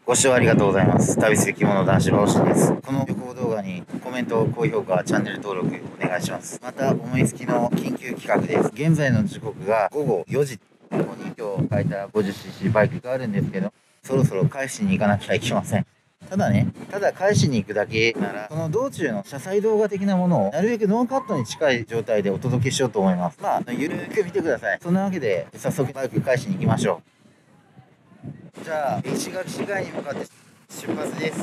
ご視聴ありがとうございます。旅する着物男子バオシです。この旅行動画にコメント、高評価、チャンネル登録お願いします。また、思いつきの緊急企画です。現在の時刻が午後4時。ここに今日書いた 50cc バイクがあるんですけど、そろそろ返しに行かなきゃいけません。ただ返しに行くだけなら、その道中の車載動画的なものをなるべくノーカットに近い状態でお届けしようと思います。ゆるーく見てください。そんなわけで、早速バイク返しに行きましょう。じゃあ、石垣市街に向かって出発です。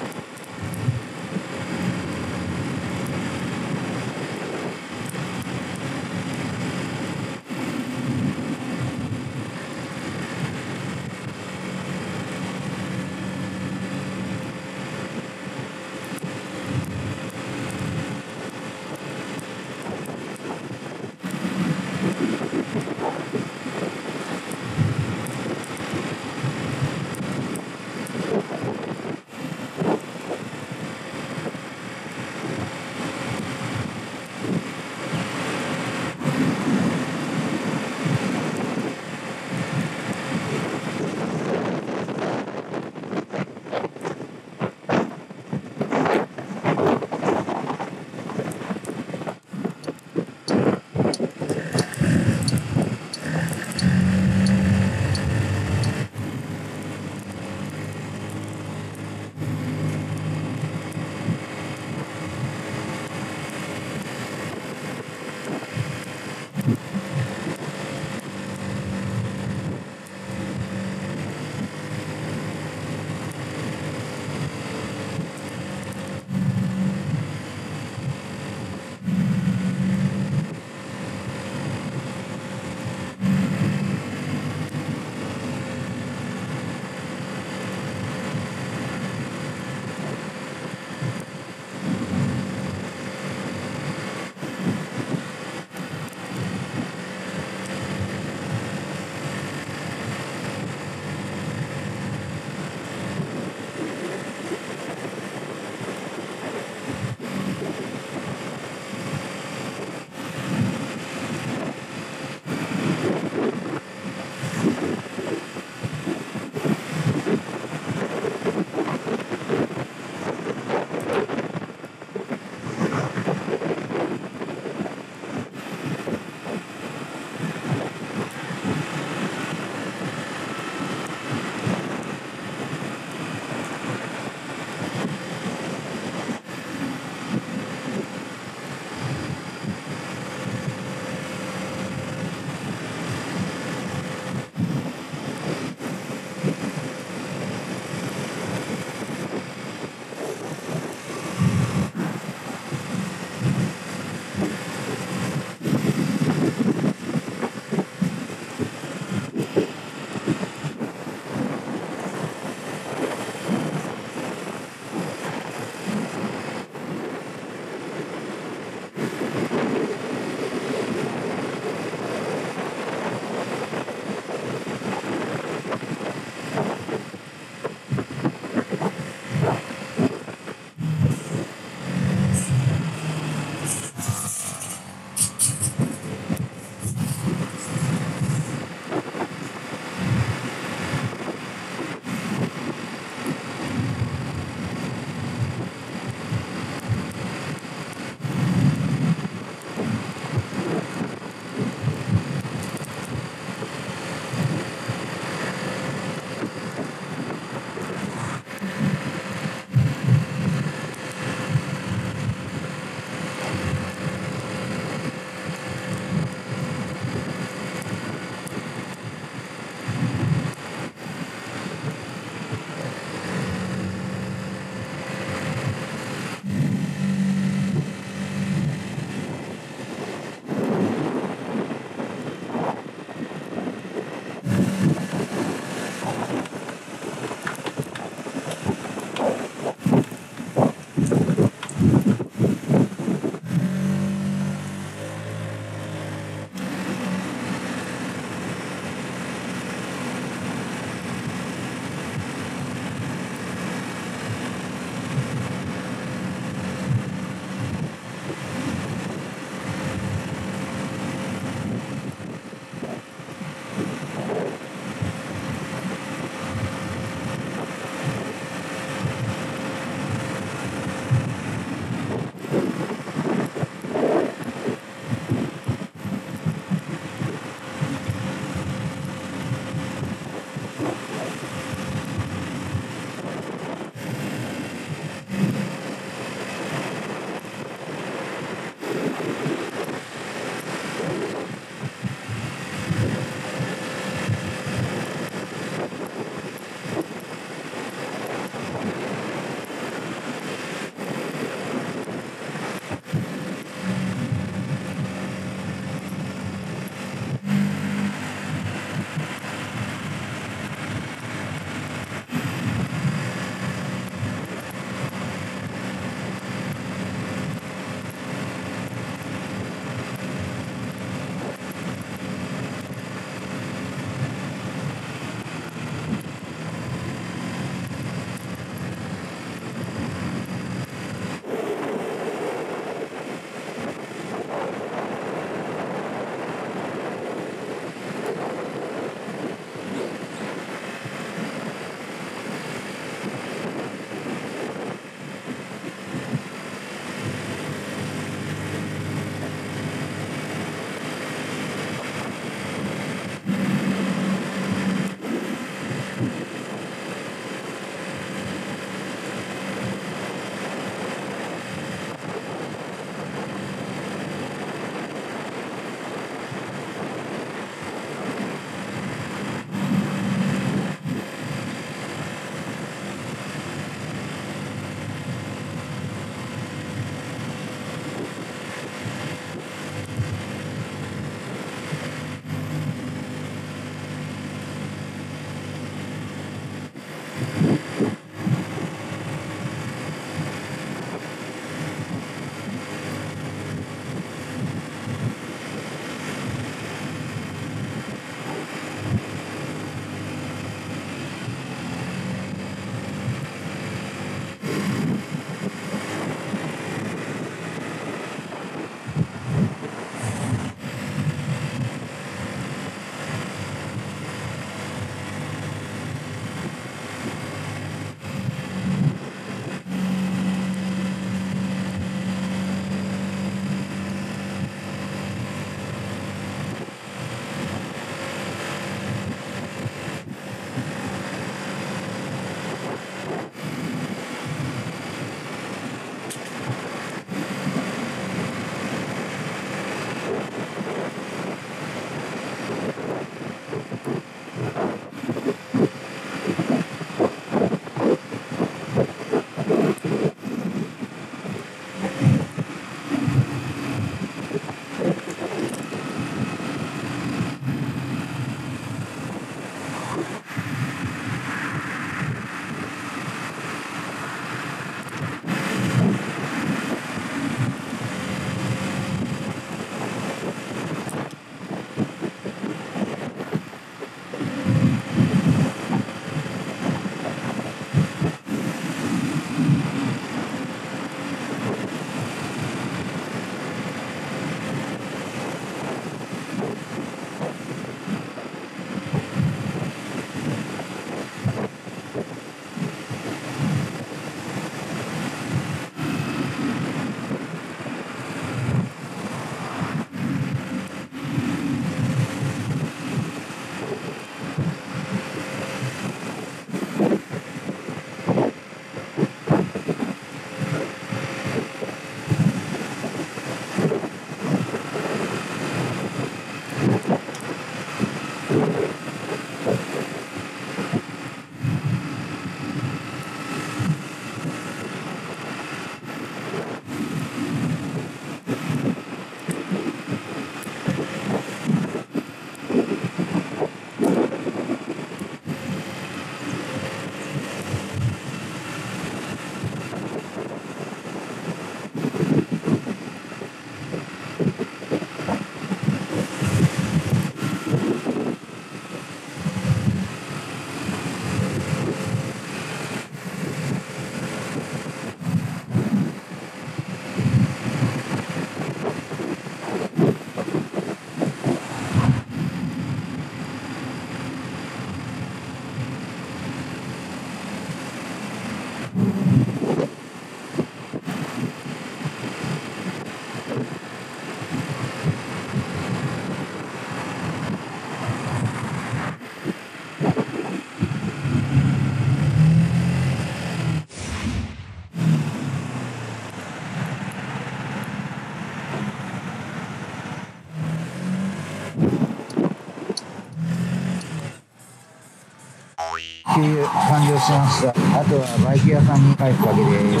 給油完了しました。あとはバイク屋さんに返すだけです。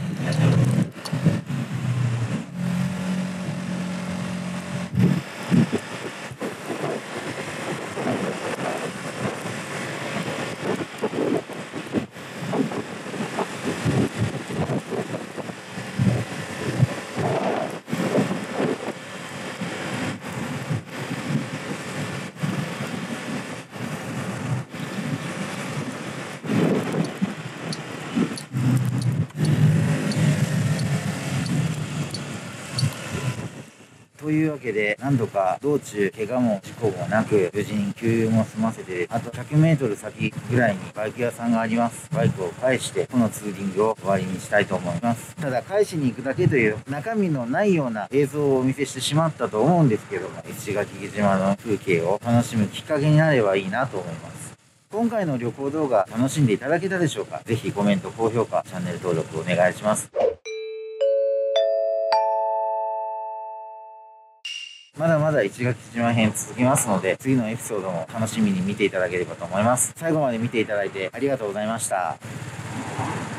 というわけで、何度か道中怪我も事故もなく、無事に給油も済ませて、あと100メートル先ぐらいにバイク屋さんがあります。バイクを返して、このツーリングを終わりにしたいと思います。ただ、返しに行くだけという中身のないような映像をお見せしてしまったと思うんですけども、石垣島の風景を楽しむきっかけになればいいなと思います。今回の旅行動画楽しんでいただけたでしょうか？ぜひコメント、高評価、チャンネル登録お願いします。まだまだ石垣島編続きますので、次のエピソードも楽しみに見ていただければと思います。最後まで見ていただいてありがとうございました。